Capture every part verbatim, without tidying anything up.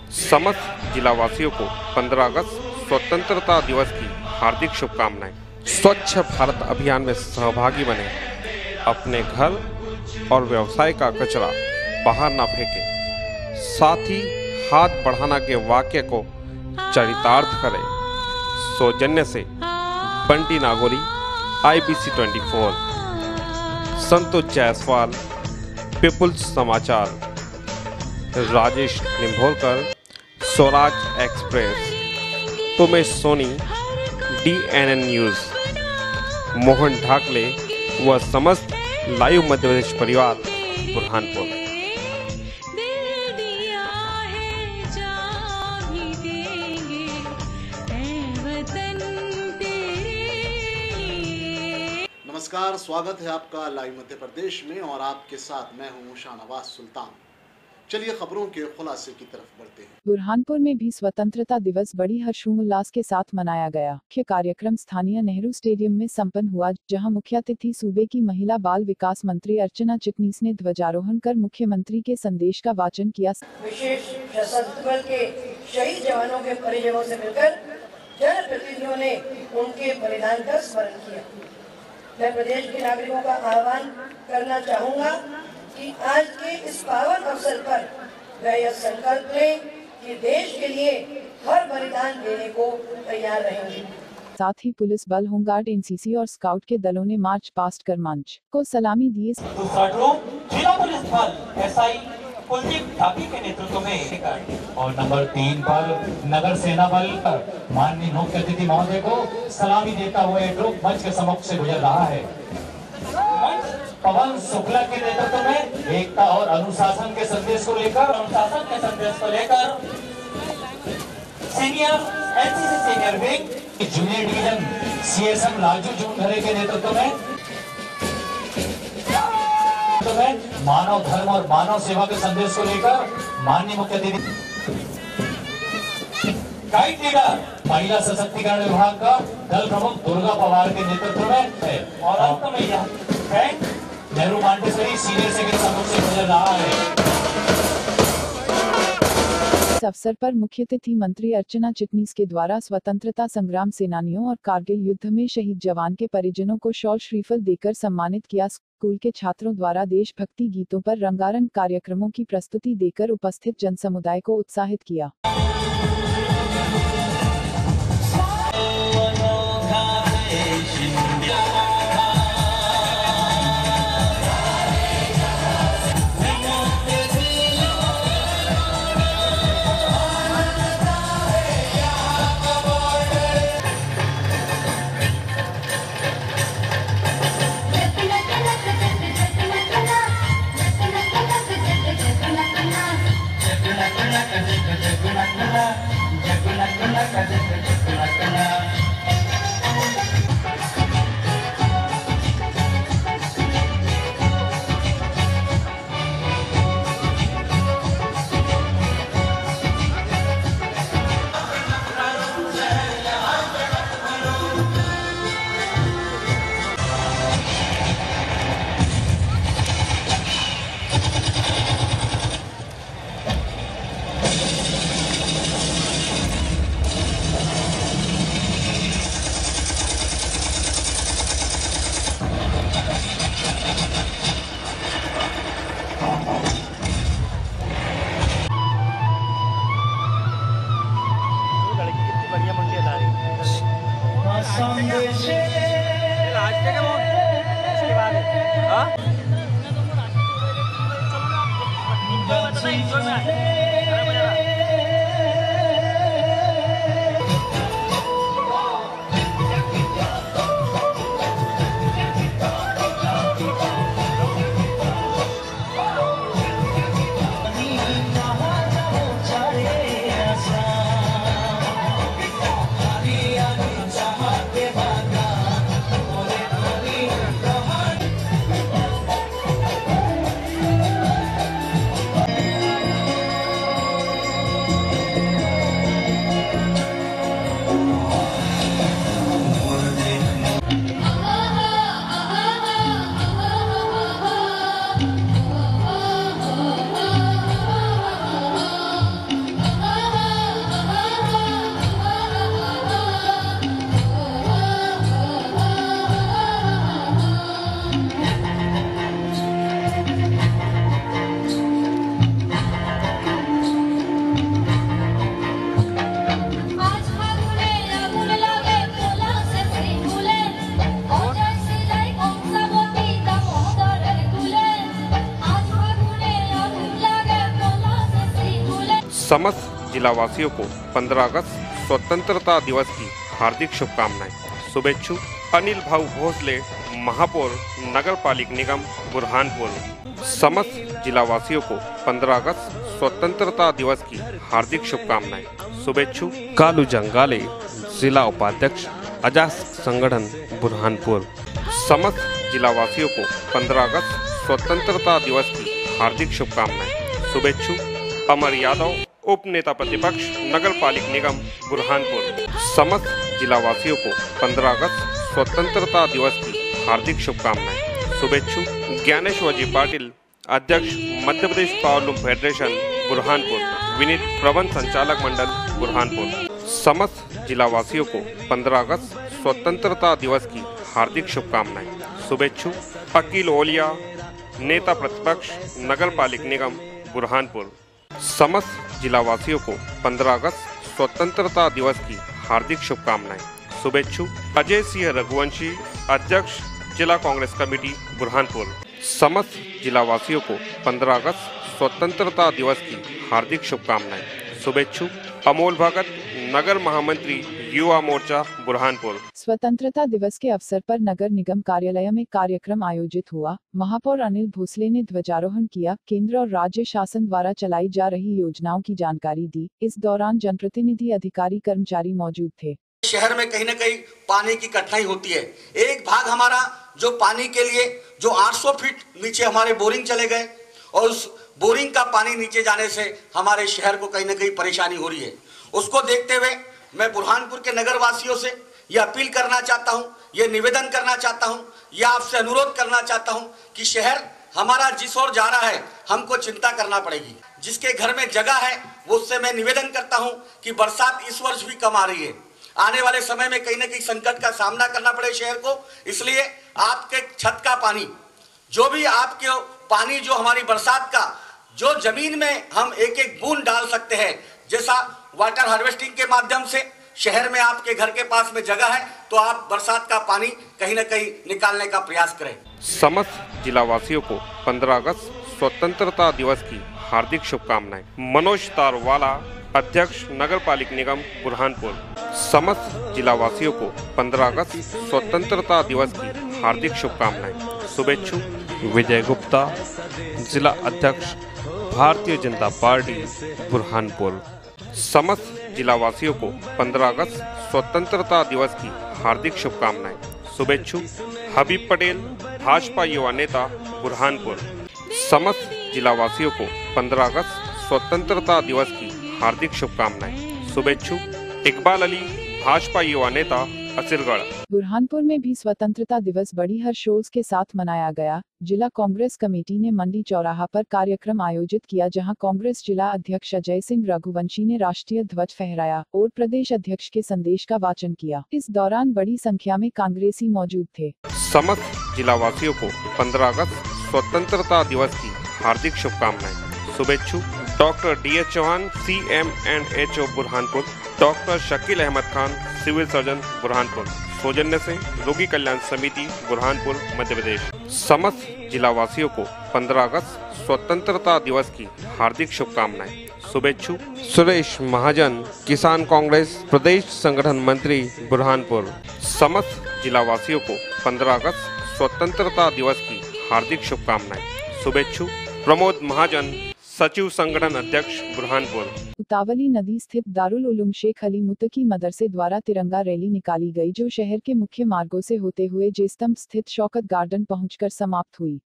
समस्त जिलावासियों को पंद्रह अगस्त स्वतंत्रता दिवस की हार्दिक शुभकामनाएं। स्वच्छ भारत अभियान में सहभागी बने, अपने घर और व्यवसाय का कचरा बाहर ना फेंकें, साथ ही हाथ बढ़ाना के वाक्य को चरितार्थ करें। सौजन्य से Bunty Nagori, I B C चौबीस, Santosh Jaiswal, people's Samachar, Rajesh Nimbhorkar, Swaraj express, Umesh Soni, D N N news, Mohan Dhakle व समस्त लाइव मध्य प्रदेश परिवार बुरहानपुर। नमस्कार, स्वागत है आपका लाइव मध्य प्रदेश में और आपके साथ मैं हूं शाहनवाज सुल्तान। चलिए खबरों के खुलासे की तरफ बढ़ते हैं। बुरहानपुर में भी स्वतंत्रता दिवस बड़ी हर्षोल्लास के साथ मनाया गया। मुख्य कार्यक्रम स्थानीय नेहरू स्टेडियम में संपन्न हुआ, जहां मुख्य अतिथि सूबे की महिला बाल विकास मंत्री अर्चना चिटनीस ने ध्वजारोहण कर मुख्यमंत्री के संदेश का वाचन किया। विशेष सशस्त्र बल के शहीद जवानों के परिजनों से मिलकर जनप्रतिनिधियों ने उनके बलिदान का स्मरण किया। मैं प्रदेश के नागरिकों का आह्वान करना चाहूँगा कि आज के इस पावन अवसर पर वह यह संकल्प लें कि देश के लिए हर बलिदान देने को तैयार रहेंगे। साथ ही पुलिस बल, होमगार्ड, एन सी सी और स्काउट के दलों ने मार्च पास्ट कर मंच को सलामी दी। जिला पुलिस बल एस आई कुलदीप ढाकी के नेतृत्व में और नंबर तीन पर नगर सेना बल माननीय मुख्य अतिथि महोदय को सलामी देता हुआ ग्रुप मंच के सम्मुख से गुजर रहा है। पवन शुक्ला के नेतृत्व में एकता और अनुशासन के संदेश को लेकर अनुशासन के संदेश को लेकर senior N C C senior wing junior division C S M Lalju Junghare के नेतृत्व में तो में मानव धर्म और मानव सेवा के संदेश को लेकर माननीय मुख्य अतिथि गाइड लीडर महिला सशक्तिकरण विभाग का दल प्रमुख दुर्गा पवार के नेतृत्व में है। और अंत में यह bank Nehru montessori senior secondary सम्मुख से गुजर रहा है। इस अवसर पर मुख्य अतिथि मंत्री अर्चना चिटनीस के द्वारा स्वतंत्रता संग्राम सेनानियों और कारगिल युद्ध में शहीद जवान के परिजनों को शॉल श्रीफल देकर सम्मानित किया। स्कूल के छात्रों द्वारा देशभक्ति गीतों पर रंगारंग कार्यक्रमों की प्रस्तुति देकर उपस्थित जनसमुदाय को उत्साहित किया। समस्त जिला वासियों को पंद्रह अगस्त स्वतंत्रता दिवस की हार्दिक शुभकामनाएं। शुभेच्छुक अनिल भाऊ भोसले, महापौर नगर पालिक निगम बुरहानपुर। समस्त जिला वासियों को पंद्रह अगस्त स्वतंत्रता दिवस की हार्दिक शुभकामनाएं। शुभेच्छुक कालू जंगाले, जिला उपाध्यक्ष अजास संगठन बुरहानपुर। समस्त जिला वासियों को पंद्रह अगस्त स्वतंत्रता दिवस की हार्दिक शुभकामनाएं। शुभेच्छुक अमर यादव, उप नेता प्रतिपक्ष नगर पालिक निगम बुरहानपुर। समस्त जिला वासियों को पंद्रह अगस्त स्वतंत्रता दिवस की हार्दिक शुभकामनाएं। शुभेच्छुक ज्ञानेश्वरजी पाटिल, अध्यक्ष मध्य प्रदेश पावरलूम फेडरेशन बुरहानपुर। विनीत, प्रबंध संचालक मंडल बुरहानपुर। समस्त जिला वासियों को पंद्रह अगस्त स्वतंत्रता दिवस की हार्दिक शुभकामनाएं। शुभेच्छुक अकील ओलिया, नेता प्रतिपक्ष नगर पालिक निगम बुरहानपुर। समस्त जिला वासियों को पंद्रह अगस्त स्वतंत्रता दिवस की हार्दिक शुभकामनाएं। शुभेच्छुक अजय सिंह रघुवंशी, अध्यक्ष जिला कांग्रेस कमेटी बुरहानपुर। समस्त जिला वासियों को पंद्रह अगस्त स्वतंत्रता दिवस की हार्दिक शुभकामनाएं। शुभेच्छुक अमोल भगत, नगर महामंत्री युवा मोर्चा बुरहानपुर। स्वतंत्रता दिवस के अवसर पर नगर निगम कार्यालय में कार्यक्रम आयोजित हुआ। महापौर अनिल भोसले ने ध्वजारोहण किया, केंद्र और राज्य शासन द्वारा चलाई जा रही योजनाओं की जानकारी दी। इस दौरान जनप्रतिनिधि, अधिकारी, कर्मचारी मौजूद थे। शहर में कहीं न कहीं पानी की कठिनाई होती है। एक भाग हमारा जो पानी के लिए जो आठ सौ फीट नीचे हमारे बोरिंग चले गए और उस बोरिंग का पानी नीचे जाने से हमारे शहर को कहीं न कहीं परेशानी हो रही है। उसको देखते हुए मैं बुरहानपुर के नगर वासियों से यह अपील करना चाहता हूं, यह निवेदन करना चाहता हूं, यह आपसे अनुरोध करना चाहता हूं कि शहर हमारा जिस ओर जा रहा है हमको चिंता करना पड़ेगी। जिसके घर में जगह है वो उससे मैं निवेदन करता हूं कि बरसात इस वर्ष भी कम आ रही है। आने वाले समय में कहीं ना कहीं संकट का सामना करना पड़े शहर को, इसलिए आपके छत का पानी, जो भी आपके पानी जो हमारी बरसात का जो जमीन में हम एक एक बूंद डाल सकते हैं, जैसा वाटर हार्वेस्टिंग के माध्यम से शहर में आपके घर के पास में जगह है तो आप बरसात का पानी कहीं ना कहीं निकालने का प्रयास करें। समस्त जिला वासियों को पंद्रह अगस्त स्वतंत्रता दिवस की हार्दिक शुभकामनाएं। मनोज तारवाला, अध्यक्ष नगर पालिक निगम बुरहानपुर। समस्त जिला वासियों को पंद्रह अगस्त स्वतंत्रता दिवस की हार्दिक शुभकामनाएं। शुभेच्छुक विजय गुप्ता, जिला अध्यक्ष भारतीय जनता पार्टी बुरहानपुर। समस्त जिला वासियों को पंद्रह अगस्त स्वतंत्रता दिवस की हार्दिक शुभकामनाएं। शुभेच्छुक हबीब पटेल, भाजपा युवा नेता बुरहानपुर। समस्त जिला वासियों को पंद्रह अगस्त स्वतंत्रता दिवस की हार्दिक शुभकामनाएं। शुभेच्छुक इकबाल अली, भाजपा युवा नेता असिरगढ़। बुरहानपुर में भी स्वतंत्रता दिवस बड़ी हर्षोल्लास के साथ मनाया गया। जिला कांग्रेस कमेटी ने मंडी चौराहा पर कार्यक्रम आयोजित किया, जहां कांग्रेस जिला अध्यक्ष अजय सिंह रघुवंशी ने राष्ट्रीय ध्वज फहराया और प्रदेश अध्यक्ष के संदेश का वाचन किया। इस दौरान बड़ी संख्या में कांग्रेसी मौजूद थे। समस्त जिला वासियों को पंद्रह अगस्त स्वतंत्रता दिवस की हार्दिक शुभकामनाएं। शुभेच्छुक doctor D H Chauhan, C M and H O Burhanpur. Doctor Shakeel Ahmed Khan, civil surgeon Burhanpur. सौजन्य से रोगी कल्याण समिति बुरहानपुर मध्य प्रदेश। समस्त जिला वासियों को पंद्रह अगस्त स्वतंत्रता दिवस की हार्दिक शुभकामनाएं। शुभेच्छुक सुरेश महाजन, किसान कांग्रेस प्रदेश संगठन मंत्री बुरहानपुर। समस्त जिला वासियों को पंद्रह अगस्त स्वतंत्रता दिवस की हार्दिक शुभकामनाएं। शुभेच्छुक प्रमोद महाजन, सचिव संगठन अध्यक्ष बुरहानपुर। उतावली नदी स्थित दारुल उलूम शेख अली मुत्तकी मदरसे द्वारा तिरंगा रैली निकाली गई, जो शहर के मुख्य मार्गों से होते हुए जे स्तंभ स्थित शौकत गार्डन पहुंचकर समाप्त हुई।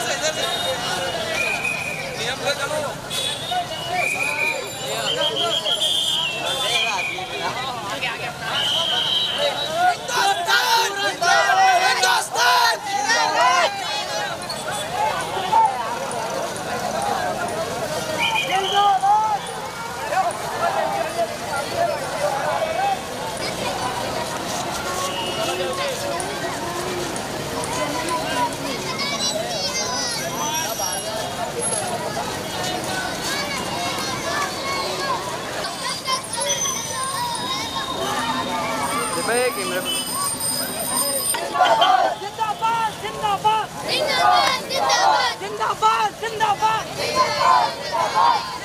जिंदाबाद जिंदाबाद जिंदाबाद जिंदाबाद जिंदाबाद जिंदाबाद जिंदाबाद